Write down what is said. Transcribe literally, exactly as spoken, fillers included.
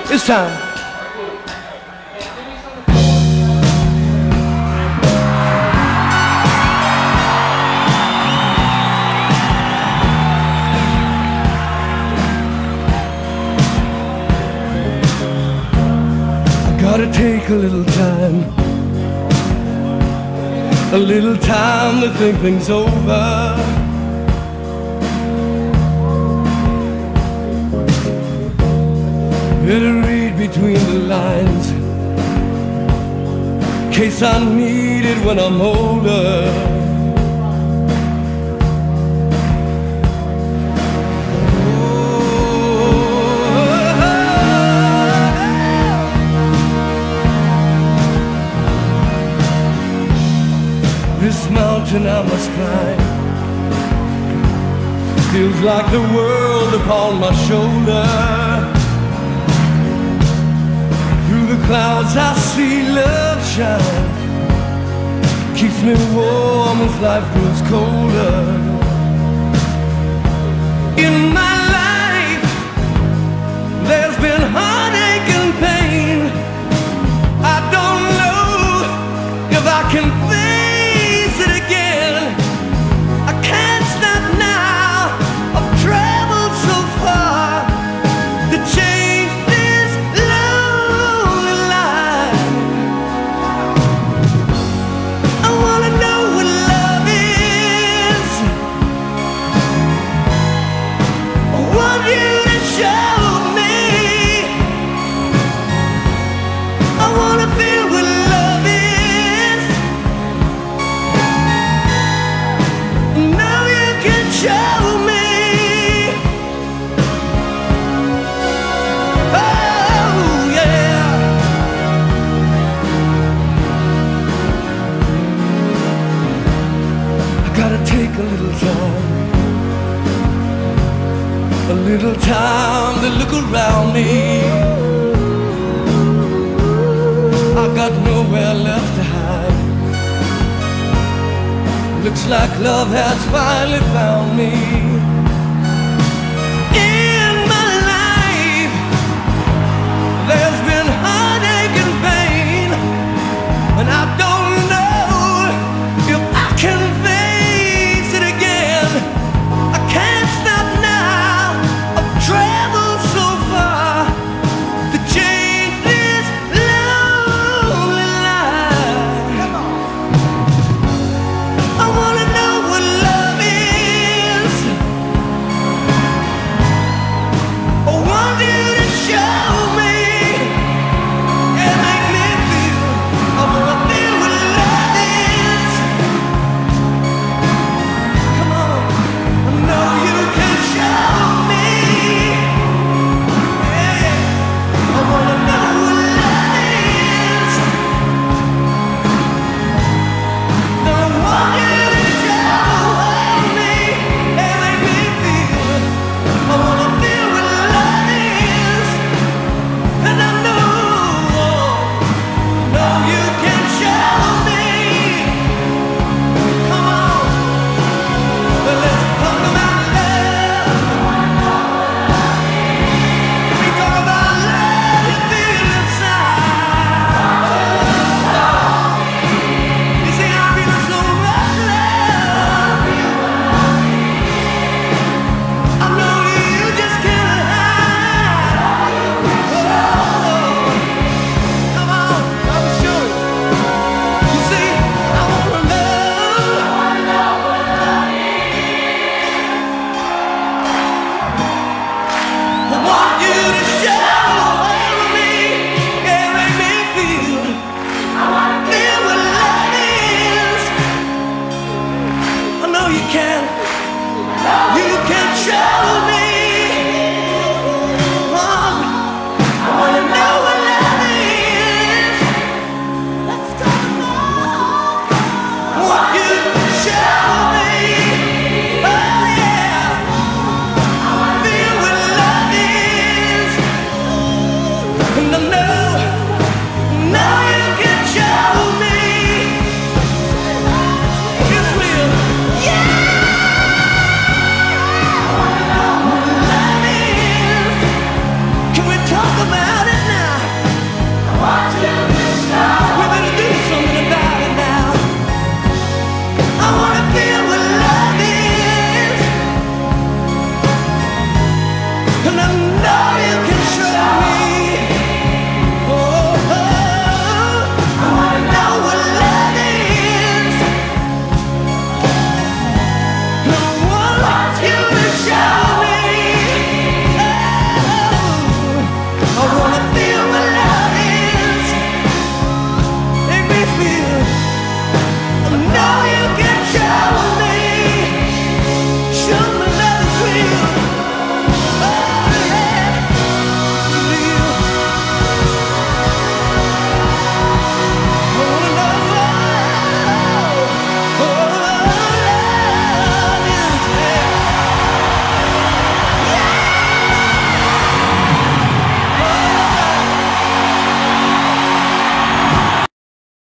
It's time. I gotta take a little time, a little time to think things over. Better read between the lines, in case I need it when I'm older. This mountain I must climb feels like the world upon my shoulder. Through the clouds I see love shine, keeps me warm as life grows colder. In my life there's been heartache and pain. I don't know if I can face it again. I can't stop now, I've traveled so far to change this lonely life. I wanna know what love is. I want you to show me. I wanna feel what love is. Now you can show me. Oh yeah. I gotta take a little time, a little time to look around me. I got nowhere left to hide. Looks like love has finally found me. In my life there's been heartache and pain, and I don't know if I can face it again. I can't stop now, I've traveled so far to change this lonely life. I wanna know what love is. I want you to show me and make me feel. I wanna feel what love is. Come on, I know you can show me. Yeah, I wanna know what love is. I want you to show me and make me feel. I wanna feel what love is, and I know, know you can show me. Come on, let's talk about love. We talk about love you feel inside. You see, I feel so much love. I know you just can't hide. Oh, come on, I'm sure. You see, I wanna know. I want you to show me and make me feel. I wanna feel what love is. I know you can. You can show me. Mom, I wanna know what love is. Let's talk about. I want you to show me. Oh yeah. I wanna feel what love is. And I know, know you can show me. It's real. Yeah. I wanna know what love is. Can we talk about